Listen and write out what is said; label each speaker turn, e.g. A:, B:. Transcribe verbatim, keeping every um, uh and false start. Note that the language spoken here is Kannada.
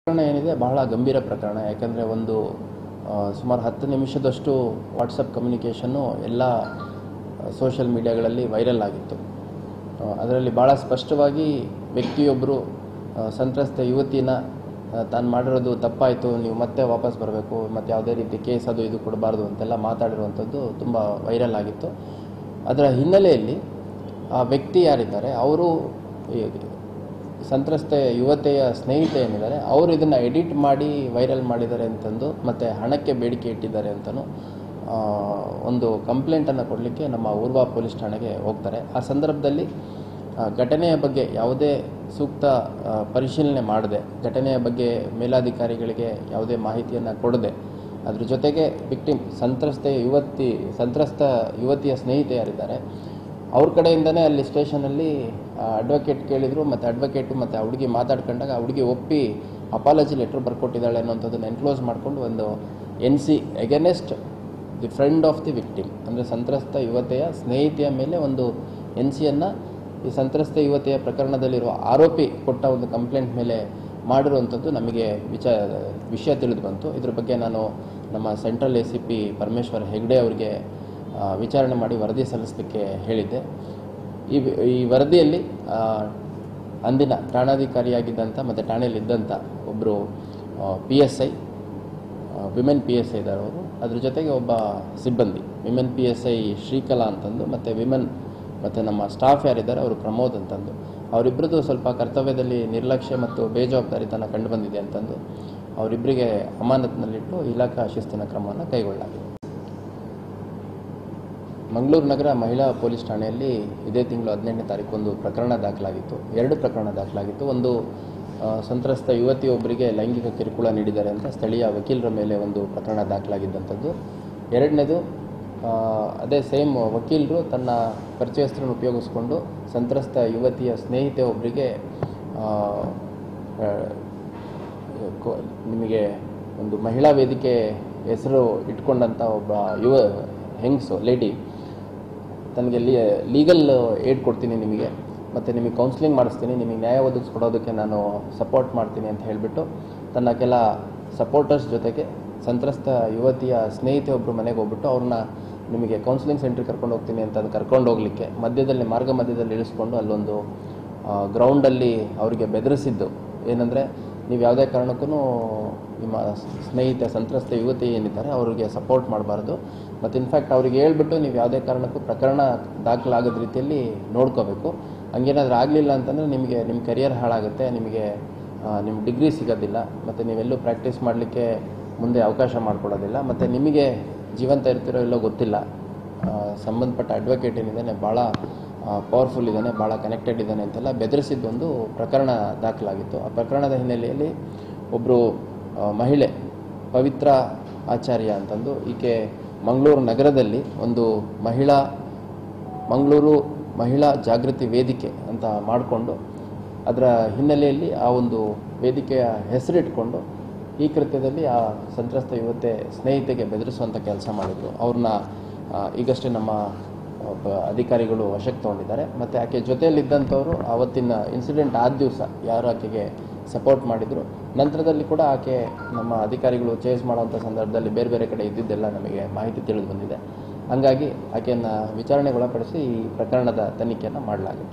A: ಪ್ರಕರಣ ಏನಿದೆ ಬಹಳ ಗಂಭೀರ ಪ್ರಕರಣ. ಯಾಕಂದರೆ ಒಂದು ಸುಮಾರು ಹತ್ತು ನಿಮಿಷದಷ್ಟು ವಾಟ್ಸಪ್ ಕಮ್ಯುನಿಕೇಷನ್ನು ಎಲ್ಲ ಸೋಷಿಯಲ್ ಮೀಡಿಯಾಗಳಲ್ಲಿ ವೈರಲ್ ಆಗಿತ್ತು. ಅದರಲ್ಲಿ ಭಾಳ ಸ್ಪಷ್ಟವಾಗಿ ವ್ಯಕ್ತಿಯೊಬ್ಬರು ಸಂತ್ರಸ್ತ ಯುವತಿನ ತಾನು ಮಾಡಿರೋದು ತಪ್ಪಾಯಿತು, ನೀವು ಮತ್ತೆ ವಾಪಸ್ ಬರಬೇಕು, ಮತ್ತು ಯಾವುದೇ ರೀತಿ ಕೇಸ್ ಅದು ಇದು ಕೊಡಬಾರ್ದು ಅಂತೆಲ್ಲ ಮಾತಾಡಿರುವಂಥದ್ದು ತುಂಬ ವೈರಲ್ ಆಗಿತ್ತು. ಅದರ ಹಿನ್ನೆಲೆಯಲ್ಲಿ ಆ ವ್ಯಕ್ತಿ ಯಾರಿದ್ದಾರೆ ಅವರು ಸಂತ್ರಸ್ತ ಯುವತಿಯ ಸ್ನೇಹಿತೆ ಏನಿದ್ದಾರೆ ಅವರು ಇದನ್ನು ಎಡಿಟ್ ಮಾಡಿ ವೈರಲ್ ಮಾಡಿದ್ದಾರೆ ಅಂತಂದು ಮತ್ತು ಹಣಕ್ಕೆ ಬೇಡಿಕೆ ಇಟ್ಟಿದ್ದಾರೆ ಅಂತಲೂ ಒಂದು ಕಂಪ್ಲೇಂಟನ್ನು ಕೊಡಲಿಕ್ಕೆ ನಮ್ಮ ಊರ್ವ ಪೊಲೀಸ್ ಠಾಣೆಗೆ ಹೋಗ್ತಾರೆ. ಆ ಸಂದರ್ಭದಲ್ಲಿ ಘಟನೆಯ ಬಗ್ಗೆ ಯಾವುದೇ ಸೂಕ್ತ ಪರಿಶೀಲನೆ ಮಾಡದೆ, ಘಟನೆಯ ಬಗ್ಗೆ ಮೇಲಾಧಿಕಾರಿಗಳಿಗೆ ಯಾವುದೇ ಮಾಹಿತಿಯನ್ನು ಕೊಡದೆ, ಅದ್ರ ಜೊತೆಗೆ ವಿಕ್ಟಿಮ್ ಸಂತ್ರಸ್ತ ಯುವತಿ ಸಂತ್ರಸ್ತ ಯುವತಿಯ ಸ್ನೇಹಿತೆ ಯಾರಿದ್ದಾರೆ ಅವ್ರ ಕಡೆಯಿಂದನೇ ಅಲ್ಲಿ ಸ್ಟೇಷನಲ್ಲಿ ಅಡ್ವೊಕೇಟ್ ಕೇಳಿದರು. ಮತ್ತು ಅಡ್ವೊಕೇಟು ಮತ್ತು ಆ ಹುಡುಗಿ ಮಾತಾಡ್ಕೊಂಡಾಗ ಆ ಹುಡುಗಿ ಒಪ್ಪಿ ಅಪಾಲಜಿ ಲೆಟ್ರ್ ಬರ್ಕೊಟ್ಟಿದ್ದಾಳೆ ಅನ್ನೋಂಥದ್ದನ್ನು ಎನ್ಕ್ಲೋಸ್ ಮಾಡಿಕೊಂಡು ಒಂದು N C against the friend of the victim, ಅಂದರೆ ಸಂತ್ರಸ್ತ ಯುವತಿಯ ಸ್ನೇಹಿತೆಯ ಮೇಲೆ ಒಂದು ಎನ್ ಸಿಯನ್ನು ಈ ಸಂತ್ರಸ್ತ ಯುವತಿಯ ಪ್ರಕರಣದಲ್ಲಿರುವ ಆರೋಪಿ ಕೊಟ್ಟ ಒಂದು ಕಂಪ್ಲೇಂಟ್ ಮೇಲೆ ಮಾಡಿರುವಂಥದ್ದು ನಮಗೆ ವಿಚಾರ ವಿಷಯ ತಿಳಿದು ಬಂತು. ಇದ್ರ ಬಗ್ಗೆ ನಾನು ನಮ್ಮ central A C P Parameshwar Hegde ಅವರಿಗೆ ವಿಚಾರಣೆ ಮಾಡಿ ವರದಿ ಸಲ್ಲಿಸಲಿಕ್ಕೆ ಹೇಳಿದ್ದೆ. ಈ ಈ ವರದಿಯಲ್ಲಿ ಅಂದಿನ ಠಾಣಾಧಿಕಾರಿಯಾಗಿದ್ದಂಥ ಮತ್ತು ಠಾಣೆಯಲ್ಲಿದ್ದಂಥ ಒಬ್ಬರು P S I women P S I ಇದ್ದಾರೆ ಅವರು, ಅದ್ರ ಜೊತೆಗೆ ಒಬ್ಬ ಸಿಬ್ಬಂದಿ women P S I Shrikala ಅಂತಂದು, ಮತ್ತು ವಿಮೆನ್ ಮತ್ತು ನಮ್ಮ ಸ್ಟಾಫ್ ಯಾರಿದ್ದಾರೆ ಅವರು ಪ್ರಮೋದ್ ಅಂತಂದು, ಅವರಿಬ್ಬರದ್ದು ಸ್ವಲ್ಪ ಕರ್ತವ್ಯದಲ್ಲಿ ನಿರ್ಲಕ್ಷ್ಯ ಮತ್ತು ಬೇಜವಾಬ್ದಾರಿತನ ಕಂಡುಬಂದಿದೆ ಅಂತಂದು ಅವರಿಬ್ಬರಿಗೆ ಅಮಾನತಿನಲ್ಲಿಟ್ಟು ಇಲಾಖಾ ಶಿಸ್ತಿನ ಕ್ರಮವನ್ನು ಕೈಗೊಳ್ಳಲಾಗಿದೆ. ಮಂಗಳೂರು ನಗರ ಮಹಿಳಾ ಪೊಲೀಸ್ ಠಾಣೆಯಲ್ಲಿ ಇದೇ ತಿಂಗಳು ಹದಿನೆಂಟನೇ ತಾರೀಕು ಒಂದು ಪ್ರಕರಣ ದಾಖಲಾಗಿತ್ತು. ಎರಡು ಪ್ರಕರಣ ದಾಖಲಾಗಿತ್ತು. ಒಂದು ಸಂತ್ರಸ್ತ ಯುವತಿಯೊಬ್ಬರಿಗೆ ಲೈಂಗಿಕ ಕಿರುಕುಳ ನೀಡಿದ್ದಾರೆ ಅಂತ ಸ್ಥಳೀಯ ವಕೀಲರ ಮೇಲೆ ಒಂದು ಪ್ರಕರಣ ದಾಖಲಾಗಿದ್ದಂಥದ್ದು. ಎರಡನೇದು ಅದೇ ಸೇಮ್ ವಕೀಲರು ತನ್ನ ಪರಿಚಯಸ್ಥರನ್ನು ಉಪಯೋಗಿಸ್ಕೊಂಡು ಸಂತ್ರಸ್ತ ಯುವತಿಯ ಸ್ನೇಹಿತೆ ಒಬ್ಬರಿಗೆ ನಿಮಗೆ ಒಂದು ಮಹಿಳಾ ವೇದಿಕೆ ಹೆಸರು ಇಟ್ಕೊಂಡಂಥ ಒಬ್ಬ ಯುವ ಹೆಂಗಸು ಲೇಡಿ ತನಗೆ ಲೀಗಲ್ ಏಡ್ ಕೊಡ್ತೀನಿ ನಿಮಗೆ, ಮತ್ತು ನಿಮಗೆ ಕೌನ್ಸಿಲಿಂಗ್ ಮಾಡಿಸ್ತೀನಿ, ನಿಮಗೆ ನ್ಯಾಯ ಒದಗಿಸ್ಕೊಡೋದಕ್ಕೆ ನಾನು ಸಪೋರ್ಟ್ ಮಾಡ್ತೀನಿ ಅಂತ ಹೇಳಿಬಿಟ್ಟು ತನ್ನ ಕೆಲ ಸಪೋರ್ಟರ್ಸ್ ಜೊತೆಗೆ ಸಂತ್ರಸ್ತ ಯುವತಿಯ ಸ್ನೇಹಿತೆ ಒಬ್ಬರು ಮನೆಗೆ ಹೋಗ್ಬಿಟ್ಟು ಅವ್ರನ್ನ ನಿಮಗೆ ಕೌನ್ಸಿಲಿಂಗ್ ಸೆಂಟ್ರಿಗೆ ಕರ್ಕೊಂಡು ಹೋಗ್ತೀನಿ ಅಂತ ಅದು ಕರ್ಕೊಂಡು ಹೋಗಲಿಕ್ಕೆ ಮಧ್ಯದಲ್ಲಿ ಮಾರ್ಗ ಮಧ್ಯದಲ್ಲಿ ಇಳಿಸ್ಕೊಂಡು ಅಲ್ಲೊಂದು ಗ್ರೌಂಡಲ್ಲಿ ಅವರಿಗೆ ಬೆದರಿಸಿದ್ದು ಏನಂದರೆ, ನೀವು ಯಾವುದೇ ಕಾರಣಕ್ಕೂ ನಿಮ್ಮ ಸ್ನೇಹಿತ ಸಂತ್ರಸ್ತ ಯುವತಿ ಏನಿದ್ದಾರೆ ಅವರಿಗೆ ಸಪೋರ್ಟ್ ಮಾಡಬಾರ್ದು, ಮತ್ತು ಇನ್ಫ್ಯಾಕ್ಟ್ ಅವ್ರಿಗೆ ಹೇಳ್ಬಿಟ್ಟು ನೀವು ಯಾವುದೇ ಕಾರಣಕ್ಕೂ ಪ್ರಕರಣ ದಾಖಲಾಗದ ರೀತಿಯಲ್ಲಿ ನೋಡ್ಕೋಬೇಕು, ಹಂಗೇನಾದರೂ ಆಗಲಿಲ್ಲ ಅಂತಂದರೆ ನಿಮಗೆ ನಿಮ್ಮ ಕರಿಯರ್ ಹಾಳಾಗುತ್ತೆ, ನಿಮಗೆ ನಿಮ್ಮ ಡಿಗ್ರಿ ಸಿಗೋದಿಲ್ಲ, ಮತ್ತು ನೀವೆಲ್ಲೂ ಪ್ರಾಕ್ಟೀಸ್ ಮಾಡಲಿಕ್ಕೆ ಮುಂದೆ ಅವಕಾಶ ಮಾಡಿಕೊಡೋದಿಲ್ಲ, ಮತ್ತು ನಿಮಗೆ ಜೀವಂತ ಇರ್ತಿರೋ ಎಲ್ಲೋ ಗೊತ್ತಿಲ್ಲ, ಸಂಬಂಧಪಟ್ಟ ಅಡ್ವೊಕೇಟ್ ಏನಿದ್ದಾನೆ ಭಾಳ ಪವರ್ಫುಲ್ ಇದ್ದಾನೆ, ಭಾಳ ಕನೆಕ್ಟೆಡ್ ಇದ್ದಾನೆ ಅಂತೆಲ್ಲ ಬೆದರಿಸಿದ್ದೊಂದು ಪ್ರಕರಣ ದಾಖಲಾಗಿತ್ತು. ಆ ಪ್ರಕರಣದ ಹಿನ್ನೆಲೆಯಲ್ಲಿ ಒಬ್ಬರು ಮಹಿಳೆ ಪವಿತ್ರ ಆಚಾರ್ಯ ಅಂತಂದು, ಈಕೆ ಮಂಗಳೂರು ನಗರದಲ್ಲಿ ಒಂದು ಮಹಿಳಾ ಮಂಗಳೂರು ಮಹಿಳಾ ಜಾಗೃತಿ ವೇದಿಕೆ ಅಂತ ಮಾಡಿಕೊಂಡು ಅದರ ಹಿನ್ನೆಲೆಯಲ್ಲಿ ಆ ಒಂದು ವೇದಿಕೆಯ ಹೆಸರಿಟ್ಕೊಂಡು ಈ ಕೃತ್ಯದಲ್ಲಿ ಆ ಸಂತ್ರಸ್ತ ಯುವತೆ ಸ್ನೇಹಿತೆಗೆ ಬೆದರಿಸುವಂಥ ಕೆಲಸ ಮಾಡಿದರು. ಅವ್ರನ್ನ ಈಗಷ್ಟೇ ನಮ್ಮ ಅಧಿಕಾರಿಗಳು ವಶಕ್ಕೆ ತೊಗೊಂಡಿದ್ದಾರೆ. ಮತ್ತು ಆಕೆ ಜೊತೆಯಲ್ಲಿದ್ದಂಥವರು ಆವತ್ತಿನ ಇನ್ಸಿಡೆಂಟ್ ಆದ ದಿವಸ ಯಾರು ಆಕೆಗೆ ಸಪೋರ್ಟ್ ಮಾಡಿದರು, ನಂತರದಲ್ಲಿ ಕೂಡ ಆಕೆ ನಮ್ಮ ಅಧಿಕಾರಿಗಳು ಚೇಸ್ ಮಾಡೋವಂಥ ಸಂದರ್ಭದಲ್ಲಿ ಬೇರೆ ಬೇರೆ ಕಡೆ ಇದ್ದಿದ್ದೆಲ್ಲ ನಮಗೆ ಮಾಹಿತಿ ತಿಳಿದು ಬಂದಿದೆ. ಹಾಗಾಗಿ ಆಕೆಯನ್ನು ವಿಚಾರಣೆಗೊಳಪಡಿಸಿ ಈ ಪ್ರಕರಣದ ತನಿಖೆಯನ್ನು ಮಾಡಲಾಗಿದೆ.